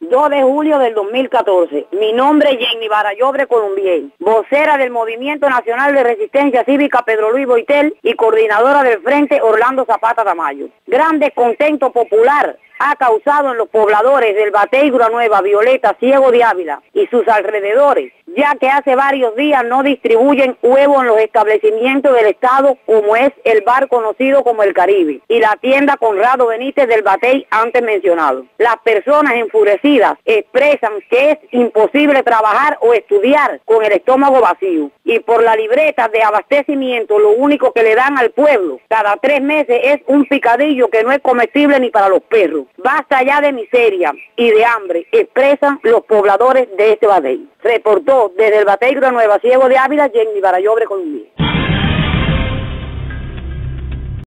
2 de julio del 2014. Mi nombre es Jenny Barayobre Columbier, vocera del Movimiento Nacional de Resistencia Cívica Pedro Luis Boitel y coordinadora del Frente Orlando Zapata Tamayo. Gran descontento popular ha causado en los pobladores del Batey Nueva, Violeta, Ciego de Ávila y sus alrededores, ya que hace varios días no distribuyen huevos en los establecimientos del Estado, como es el bar conocido como El Caribe y la tienda Conrado Benítez del Batey antes mencionado. Las personas enfurecidas expresan que es imposible trabajar o estudiar con el estómago vacío, y por la libreta de abastecimiento lo único que le dan al pueblo cada 3 meses es un picadillo que no es comestible ni para los perros. Basta ya de miseria y de hambre, expresan los pobladores de este Batey. Reportó desde el Batey Nueva, Ciego de Ávila, Jenny Barayobre Columbier.